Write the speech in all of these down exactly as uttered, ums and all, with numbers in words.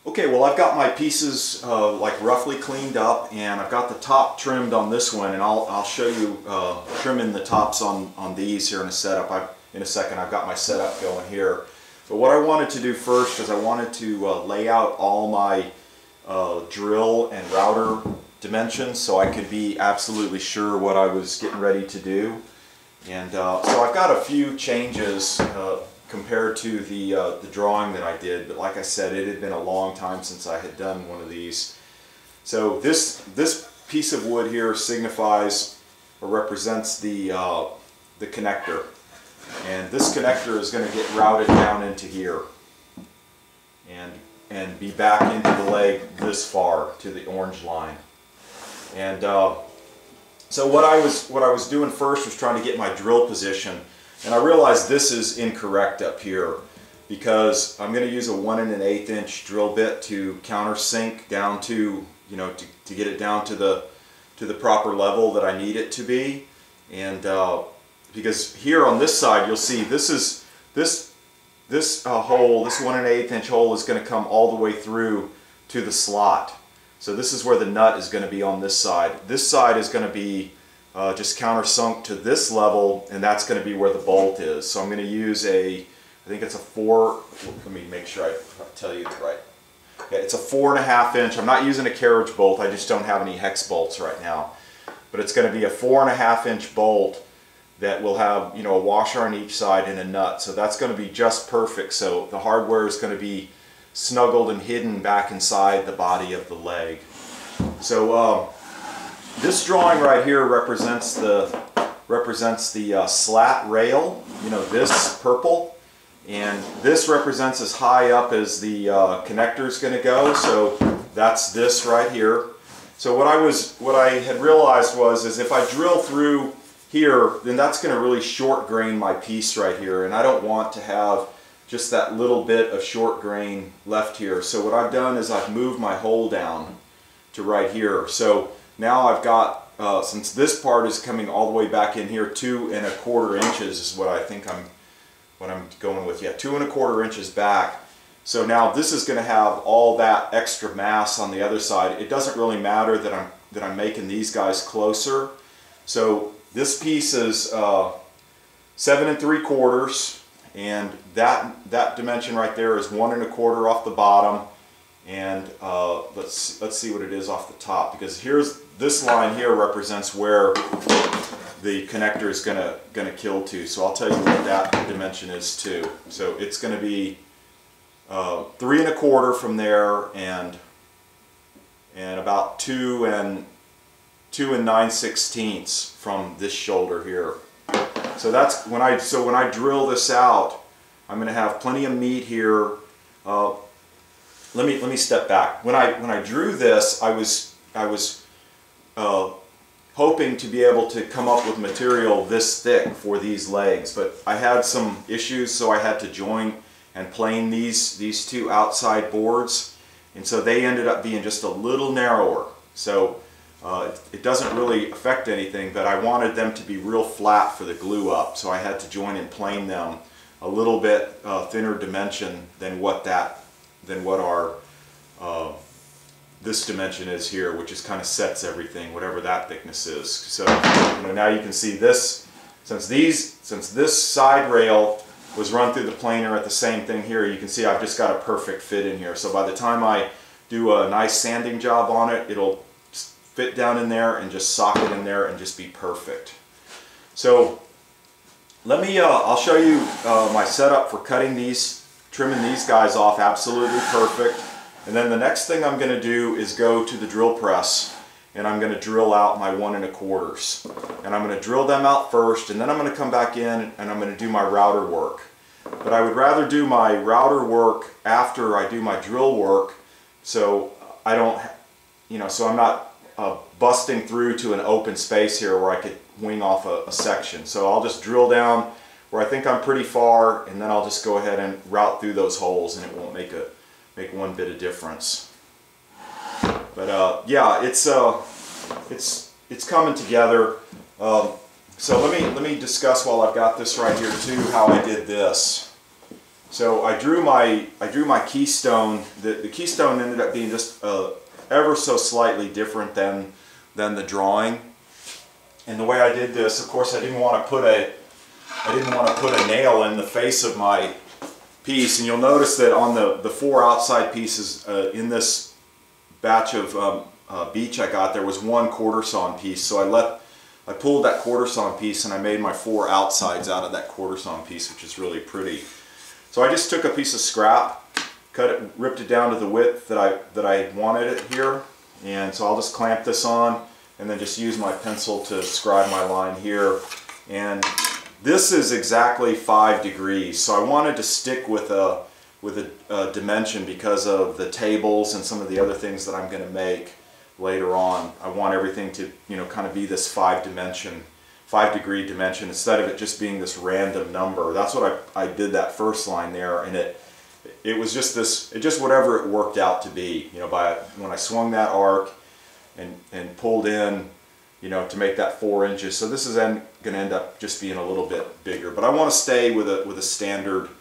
Okay, well I've got my pieces uh, like roughly cleaned up, and I've got the top trimmed on this one, and I'll, I'll show you uh, trimming the tops on, on these here in a setup. I've, in a second I've got my setup going here. But what I wanted to do first is I wanted to uh, lay out all my uh, drill and router dimensions so I could be absolutely sure what I was getting ready to do. And uh, so I've got a few changes uh, compared to the, uh, the drawing that I did, but like I said, it had been a long time since I had done one of these. So this, this piece of wood here signifies or represents the, uh, the connector. And this connector is going to get routed down into here and, and be back into the leg this far to the orange line. And uh, so what I was what I was doing first was trying to get my drill position, and I realized this is incorrect up here because I'm going to use a one and an eighth inch drill bit to countersink down to you know to, to get it down to the to the proper level that I need it to be. And uh, because here on this side you'll see this is this this uh, hole, this one and an eighth inch hole is going to come all the way through to the slot. So this is where the nut is going to be on this side. This side is going to be uh, just countersunk to this level, and that's going to be where the bolt is. So I'm going to use a, I think it's a four, let me make sure I tell you right. Yeah, it's a four and a half inch. I'm not using a carriage bolt, I just don't have any hex bolts right now. But it's going to be a four and a half inch bolt that will have you know a washer on each side and a nut. So that's going to be just perfect. So the hardware is going to be snuggled and hidden back inside the body of the leg. So uh, this drawing right here represents the represents the uh, slat rail, you know, this purple, and this represents as high up as the uh, connector is going to go. So that's this right here. So what I was what I had realized was is if I drill through here, then that's going to really short grain my piece right here, and I don't want to have just that little bit of short grain left here. So what I've done is I've moved my hole down to right here. So now I've got, uh, since this part is coming all the way back in here, two and a quarter inches is what I think I'm, what I'm going with. Yeah, two and a quarter inches back. So now this is going to have all that extra mass on the other side. It doesn't really matter that I'm that I'm making these guys closer. So this piece is uh, seven and three quarters. And that that dimension right there is one and a quarter off the bottom, and uh, let's let's see what it is off the top, because here's this line here represents where the connector is gonna gonna kill to. So I'll tell you what that dimension is too. So it's gonna be uh, three and a quarter from there, and and about two and two and nine sixteenths from this shoulder here. So that's when I so when I drill this out, I'm going to have plenty of meat here. Uh, let me let me step back. When I when I drew this, I was I was uh, hoping to be able to come up with material this thick for these legs, but I had some issues, so I had to join and plane these these two outside boards, and so they ended up being just a little narrower. So. Uh, it, it doesn't really affect anything, but I wanted them to be real flat for the glue up, so I had to join and plane them a little bit uh, thinner dimension than what that than what our uh, this dimension is here, which is kind of sets everything, whatever that thickness is. So you know, now you can see this, since these since this side rail was run through the planer at the same thing here, you can see I've just got a perfect fit in here. So by the time I do a nice sanding job on it, it'll fit down in there and just sock it in there and just be perfect. So let me, uh, I'll show you uh, my setup for cutting these, trimming these guys off absolutely perfect. And then the next thing I'm going to do is go to the drill press, and I'm going to drill out my one and a quarters. And I'm going to drill them out first, and then I'm going to come back in and I'm going to do my router work. But I would rather do my router work after I do my drill work, so I don't, you know, so I'm not Uh, busting through to an open space here where I could wing off a, a section. So I'll just drill down where I think I'm pretty far, and then I'll just go ahead and route through those holes, and it won't make a make one bit of difference. But uh, yeah, it's uh, it's it's coming together. Um, so let me let me discuss while I've got this right here too how I did this. So I drew my I drew my keystone. The, the keystone ended up being just uh, ever so slightly different than than the drawing. And the way I did this, of course, I didn't want to put a I didn't want to put a nail in the face of my piece. And you'll notice that on the the four outside pieces uh, in this batch of um, uh, beech I got, there was one quarter sawn piece. So I let I pulled that quarter sawn piece and I made my four outsides out of that quarter sawn piece, which is really pretty. So I just took a piece of scrap, cut it, ripped it down to the width that I that I wanted it here, and so I'll just clamp this on and then just use my pencil to scribe my line here. And this is exactly five degrees, so I wanted to stick with a with a, a dimension because of the tables and some of the other things that I'm going to make later on. I want everything to, you know, kind of be this five dimension. five degree dimension instead of it just being this random number. That's what I, I did that first line there, and it it was just this, it just whatever it worked out to be. You know, by when I swung that arc and and pulled in, you know, to make that four inches. So this is going to end up just being a little bit bigger, but I want to stay with a with a standard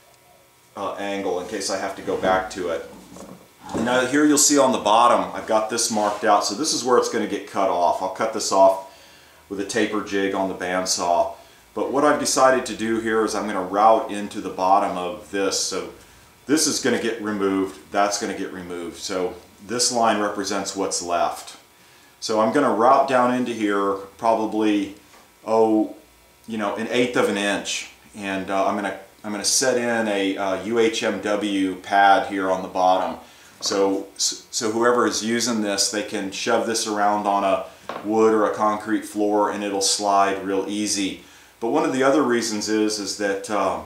uh, angle in case I have to go back to it. And now here you'll see on the bottom, I've got this marked out. So this is where it's going to get cut off. I'll cut this off with a taper jig on the bandsaw. But what I've decided to do here is I'm going to route into the bottom of this. So this is going to get removed, that's going to get removed. So this line represents what's left. So I'm going to route down into here probably, oh, you know, an eighth of an inch. And uh, I'm going to I'm going to set in a uh, U H M W pad here on the bottom. So, so whoever is using this, they can shove this around on a wood or a concrete floor and it'll slide real easy. But one of the other reasons is is that um,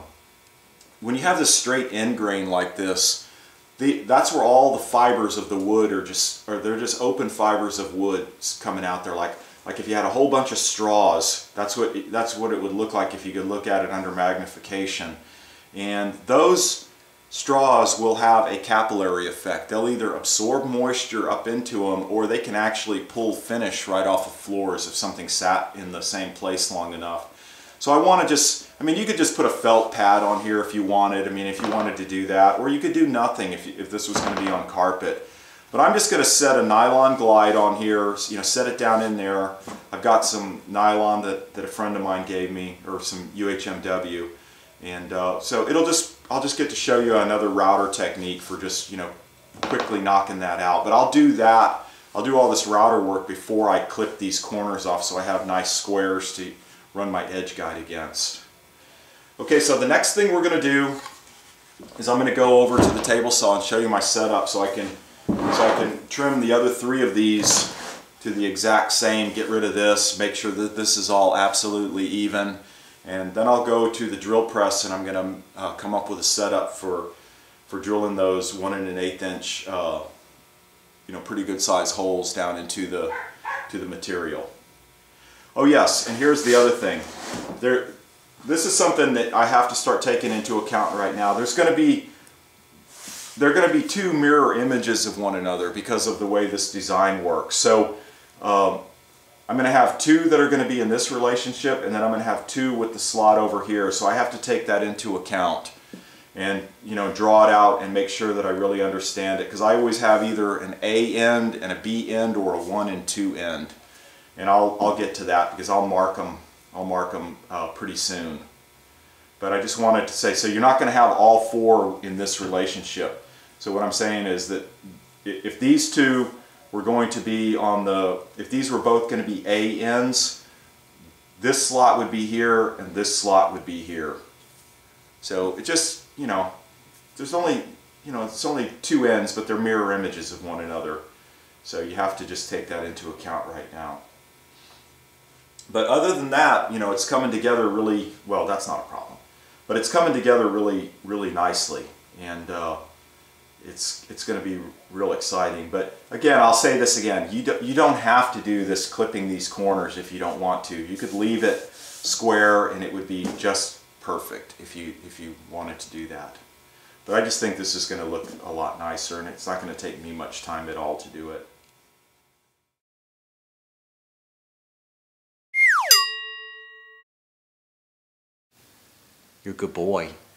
when you have this straight end grain like this, the, that's where all the fibers of the wood are just, or they're just open fibers of wood coming out there. Like like if you had a whole bunch of straws, that's what that's what it would look like if you could look at it under magnification. And those straws will have a capillary effect. They'll either absorb moisture up into them, or they can actually pull finish right off of floors if something sat in the same place long enough. So I want to just, I mean, you could just put a felt pad on here if you wanted. I mean, if you wanted to do that, or you could do nothing if, you, if this was going to be on carpet. But I'm just going to set a nylon glide on here, you know, set it down in there. I've got some nylon that, that a friend of mine gave me, or some U H M W. And uh, so it'll just, I'll just get to show you another router technique for just, you know, quickly knocking that out. But I'll do that, I'll do all this router work before I clip these corners off so I have nice squares to run my edge guide against. Okay, so the next thing we're going to do is I'm going to go over to the table saw and show you my setup so I can, so I can trim the other three of these to the exact same, get rid of this, make sure that this is all absolutely even. And then I'll go to the drill press and I'm going to uh, come up with a setup for for drilling those one and an eighth inch, uh, you know, pretty good size holes down into the to the material. Oh yes, and here's the other thing. There, this is something that I have to start taking into account right now. There's going to be there are going to be two mirror images of one another because of the way this design works. So. Um, I'm going to have two that are going to be in this relationship, and then I'm going to have two with the slot over here. So I have to take that into account and, you know, draw it out and make sure that I really understand it, because I always have either an A end and a B end or a one and two end. And I'll, I'll get to that because I'll mark them, I'll mark them uh, pretty soon. But I just wanted to say, so you're not going to have all four in this relationship. So what I'm saying is that if these two we're going to be on the, if these were both going to be A ends, this slot would be here and this slot would be here. So it just, you know, there's only, you know, it's only two ends, but they're mirror images of one another. So you have to just take that into account right now. But other than that, you know, it's coming together really, well, that's not a problem. But it's coming together really, really nicely. And, uh, It's, it's going to be real exciting. But again, I'll say this again, you, do, you don't have to do this clipping these corners if you don't want to. You could leave it square and it would be just perfect if you, if you wanted to do that. But I just think this is going to look a lot nicer, and it's not going to take me much time at all to do it. You're a good boy.